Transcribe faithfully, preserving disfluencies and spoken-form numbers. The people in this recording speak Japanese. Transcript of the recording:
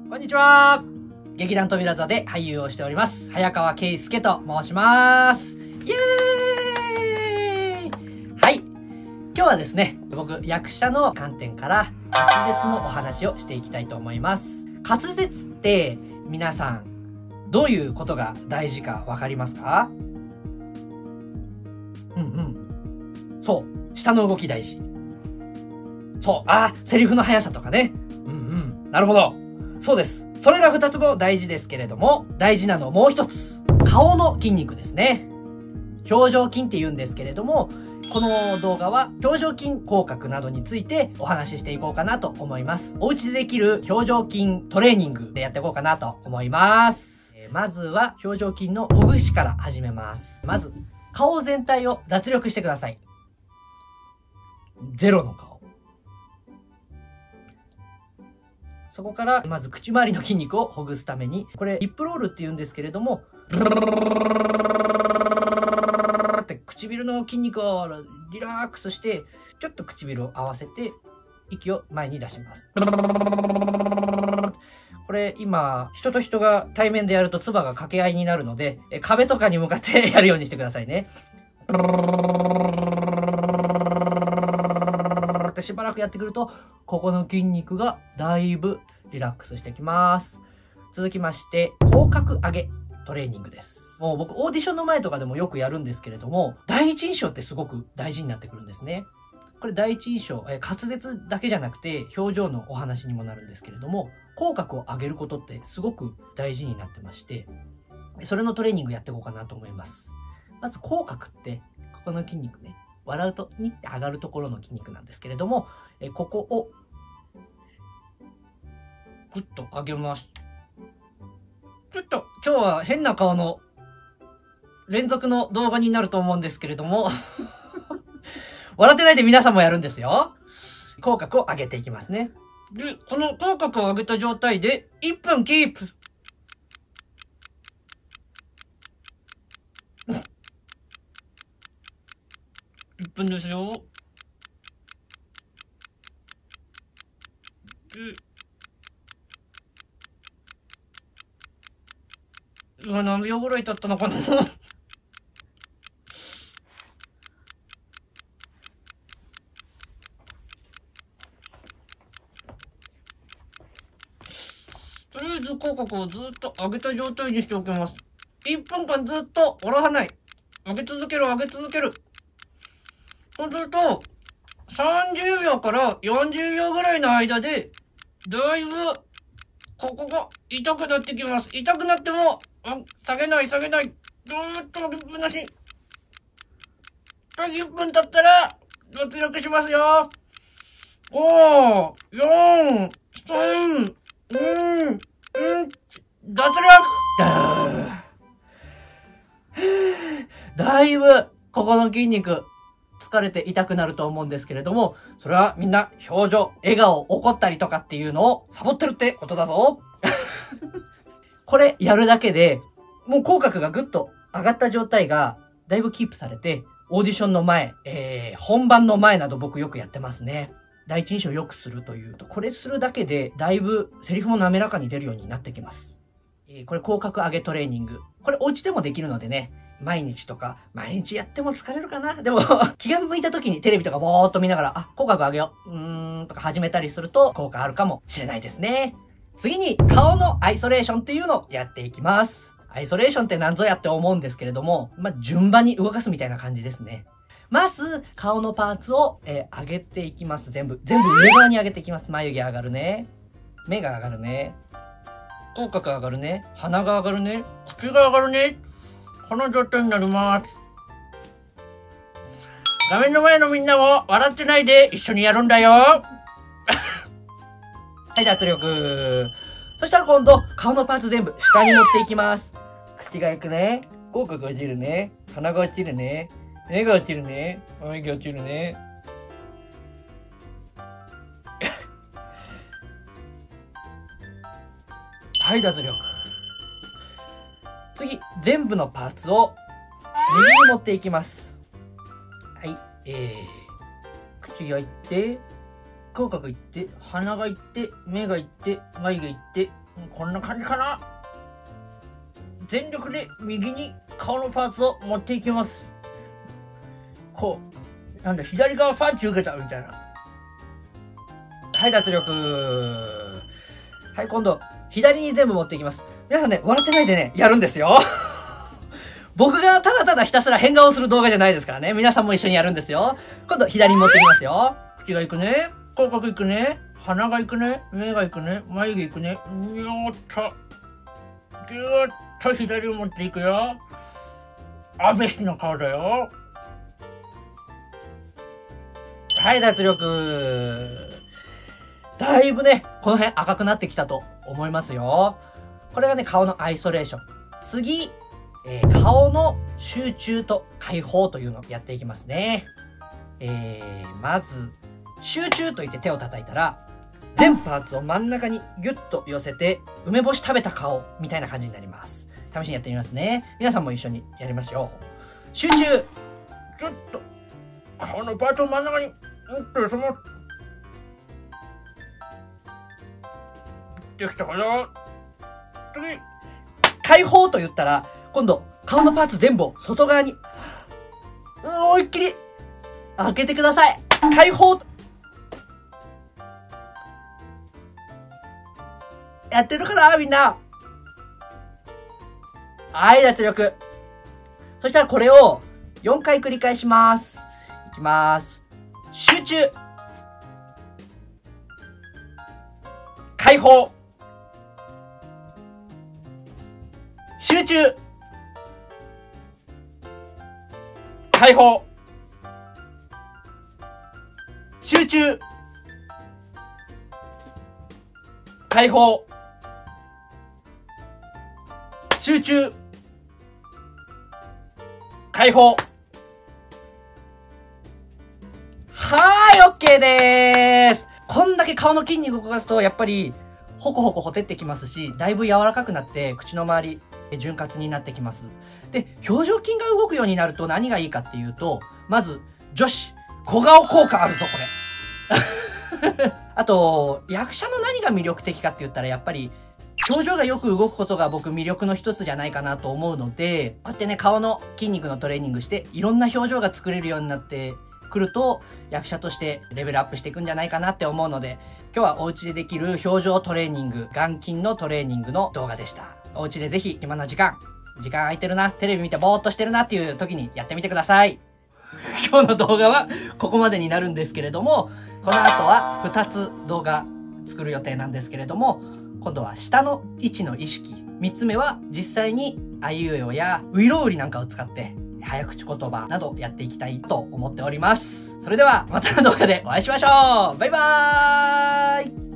こんにちは。劇団とびら座で俳優をしております、早川圭介と申します。イエーイ。はい。今日はですね、僕、役者の観点から滑舌のお話をしていきたいと思います。滑舌って、皆さん、どういうことが大事かわかりますか？うんうん。そう。下の動き大事。そう。あ、セリフの速さとかね。うんうん。なるほど。そうです。それら二つも大事ですけれども、大事なのもう一つ。顔の筋肉ですね。表情筋って言うんですけれども、この動画は表情筋口角などについてお話ししていこうかなと思います。お家でできる表情筋トレーニングでやっていこうかなと思います。まずは表情筋のほぐしから始めます。まず、顔全体を脱力してください。ゼロの顔。そこから、まず口周りの筋肉をほぐすために、これ、リップロールって言うんですけれども、って唇の筋肉をリラックスして、ちょっと唇を合わせて、息を前に出します。これ今、人と人が対面でやると唾が掛け合いになるので、壁とかに向かってやるようにしてくださいね。ってしばらくやってくると、ここの筋肉がだいぶリラックスしてきます。続きまして、口角上げトレーニングです。もう僕オーディションの前とかでもよくやるんですけれども、第一印象ってすごく大事になってくるんですね。これ第一印象、え滑舌だけじゃなくて表情のお話にもなるんですけれども、口角を上げることってすごく大事になってまして、それのトレーニングやっていこうかなと思います。まず口角って、ここの筋肉ね、笑うとニッて上がるところの筋肉なんですけれども、えここをグッと上げます。ちょっと今日は変な顔の連続の動画になると思うんですけれども笑ってないで皆さんもやるんですよ。口角を上げていきますね。で、この口角を上げた状態でいっぷんキープ。いっぷんですよ。で、今何秒ぐらい経ったのかなとりあえず口角をずっと上げた状態にしておきます。いっぷんかんずっと下ろさない。上げ続ける、上げ続ける。そうすると、さんじゅうびょうからよんじゅうびょうぐらいの間で、だいぶ、ここが痛くなってきます。痛くなっても、下げない、下げない。ずーっと上げっぱなし。いっぷん経ったら、脱力しますよ。ご、よん、さん、に、うん、脱力だだいぶ、ここの筋肉、疲れて痛くなると思うんですけれども、それはみんな表情、笑顔、怒ったりとかっていうのをサボってるってことだぞ。これやるだけで、もう口角がぐっと上がった状態がだいぶキープされて、オーディションの前、えー、本番の前など僕よくやってますね。第一印象を良くするというと、これするだけでだいぶセリフも滑らかに出るようになってきます。えー、これ口角上げトレーニング。これお家でもできるのでね、毎日とか、毎日やっても疲れるかな。でも、気が向いた時にテレビとかぼーっと見ながら、あ、口角上げよう。うーん、とか始めたりすると効果あるかもしれないですね。次に、顔のアイソレーションっていうのをやっていきます。アイソレーションって何ぞやって思うんですけれども、まあ、順番に動かすみたいな感じですね。まず、顔のパーツを、えー、上げていきます。全部。全部上側に上げていきます。眉毛上がるね。目が上がるね。口角上がるね。鼻が上がるね。口が上がるね。この状態になります。画面の前のみんなも笑ってないで一緒にやるんだよ。はい、脱力。そしたら今度、顔のパーツ全部下に持っていきます。口がいくね。口角が落ちるね。鼻が落ちるね。目が落ちるね。眉毛落ちるね。はい、脱力。次、全部のパーツを右に持っていきます。はい、えー、口がいって、口角いって、鼻がいって、目がいって、眉がいって、 こんな感じかな。全力で右に顔のパーツを持っていきます。こう、なんだ、左側パンチ受けたみたいな。はい、脱力。はい、今度、左に全部持っていきます。皆さんね、笑ってないでね、やるんですよ。僕がただただひたすら変顔する動画じゃないですからね。皆さんも一緒にやるんですよ。今度、左に持っていきますよ。口がいくね。口角いくね。鼻がいくね。目がいくね。眉毛いくね。よーっと。ぎゅーっと左を持っていくよ。安倍氏の顔だよ。はい、脱力。だいぶね、この辺赤くなってきたと思いますよ。これがね、顔のアイソレーション。次、えー、顔の集中と解放というのをやっていきますね。えー、まず、集中と言って手を叩いたら、全パーツを真ん中にギュッと寄せて、梅干し食べた顔みたいな感じになります。試しにやってみますね。皆さんも一緒にやりましょう。集中ギュッと、顔のパーツを真ん中に、うんと、その、できたかな。次、解放と言ったら、今度、顔のパーツ全部を外側に、うん、思いっきり、開けてください。解放。やってるかなみんな。はい、脱力。そしたらこれをよんかい繰り返します。いきます。集中。解放。集中。解放。集中。解放。集中。解放。はーい、オッケーでーす。こんだけ顔の筋肉を動かすと、やっぱり、ホコホコほてってきますし、だいぶ柔らかくなって、口の周り、潤滑になってきます。で、表情筋が動くようになると何がいいかっていうと、まず、女子、小顔効果あるぞ、これ。あと、役者の何が魅力的かって言ったら、やっぱり、表情がよく動くことが僕魅力の一つじゃないかなと思うので、こうやってね、顔の筋肉のトレーニングして、いろんな表情が作れるようになってくると、役者としてレベルアップしていくんじゃないかなって思うので、今日はお家でできる表情トレーニング、眼筋のトレーニングの動画でした。お家でぜひ暇な時間、時間空いてるな、テレビ見てぼーっとしてるなっていう時にやってみてください。今日の動画はここまでになるんですけれども、この後はふたつ動画作る予定なんですけれども、今度は下の位置の意識。みっつめは実際にあいうえおやういろうりなんかを使って早口言葉などやっていきたいと思っております。それではまたの動画でお会いしましょう。バイバーイ。